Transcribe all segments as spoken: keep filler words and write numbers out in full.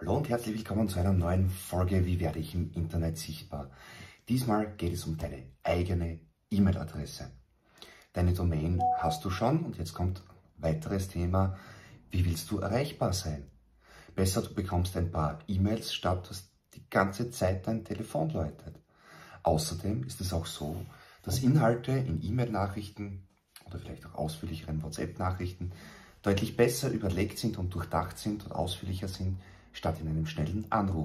Hallo und herzlich willkommen zu einer neuen Folge Wie werde ich im Internet sichtbar? Diesmal geht es um deine eigene E-Mail-Adresse. Deine Domain hast du schon und jetzt kommt ein weiteres Thema. Wie willst du erreichbar sein? Besser, du bekommst ein paar E-Mails, statt dass die ganze Zeit dein Telefon läutet. Außerdem ist es auch so, dass Inhalte in E-Mail-Nachrichten oder vielleicht auch ausführlicheren WhatsApp-Nachrichten deutlich besser überlegt sind und durchdacht sind und ausführlicher sind, statt in einem schnellen Anruf.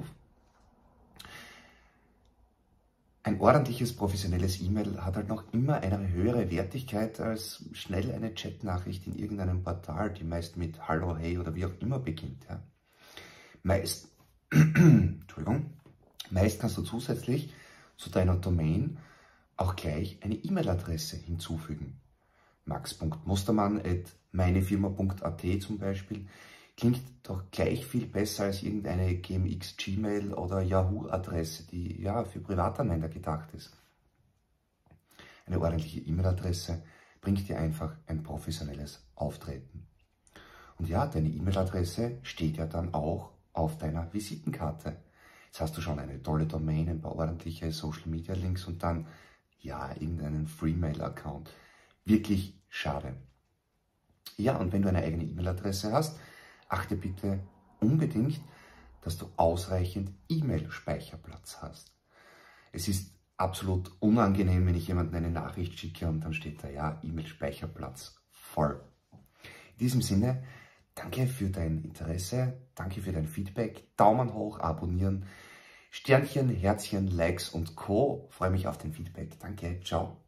Ein ordentliches, professionelles E-Mail hat halt noch immer eine höhere Wertigkeit als schnell eine Chatnachricht in irgendeinem Portal, die meist mit Hallo, Hey oder wie auch immer beginnt. Ja. Meist, Entschuldigung, meist kannst du zusätzlich zu deiner Domain auch gleich eine E-Mail-Adresse hinzufügen. max punkt mustermann at meinefirma punkt at zum Beispiel klingt doch gleich viel besser als irgendeine G M X, Gmail oder Yahoo-Adresse, die ja für Privatanwender gedacht ist. Eine ordentliche E-Mail-Adresse bringt dir einfach ein professionelles Auftreten. Und ja, deine E-Mail-Adresse steht ja dann auch auf deiner Visitenkarte. Jetzt hast du schon eine tolle Domain, ein paar ordentliche Social-Media-Links und dann, ja, irgendeinen Freemail-Account. Wirklich schade. Ja, und wenn du eine eigene E-Mail-Adresse hast, achte bitte unbedingt, dass du ausreichend E-Mail-Speicherplatz hast. Es ist absolut unangenehm, wenn ich jemandem eine Nachricht schicke und dann steht da, ja, E-Mail-Speicherplatz voll. In diesem Sinne, danke für dein Interesse, danke für dein Feedback, Daumen hoch, abonnieren, Sternchen, Herzchen, Likes und Co. Ich freue mich auf dein Feedback. Danke, ciao.